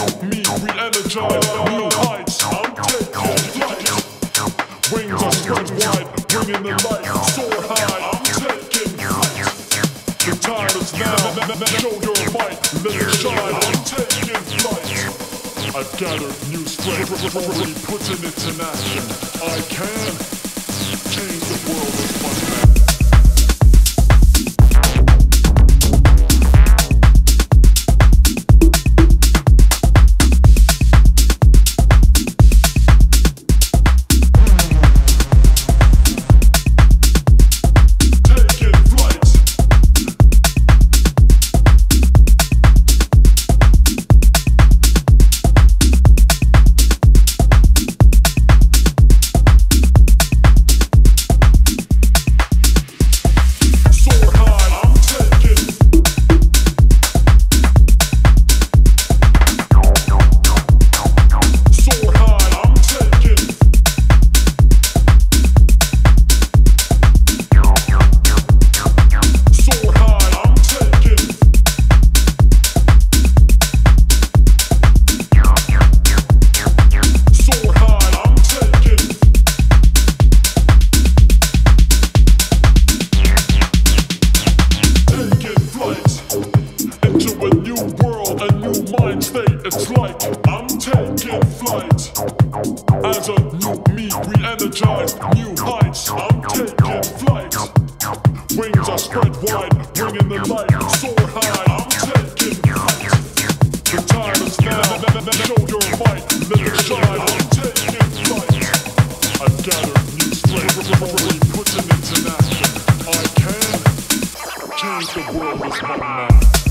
me re-energize new heights. I'm taking flight. Wings are spread wide, bringing the light. Soar high, I'm taking flight. The time is now, show your might. Let it shine, I'm taking flight. I've gathered new strength, already putting it in action. I can change the world with one man. It's like I'm taking flight. As a new me, re-energized new heights. I'm taking flight. Wings are spread wide, bringing the light. Soar high, I'm taking flight. The time is now, show your might. Let it shine, I'm taking flight. I've gathered new strength, already putting it in action. I can change the world with my mind.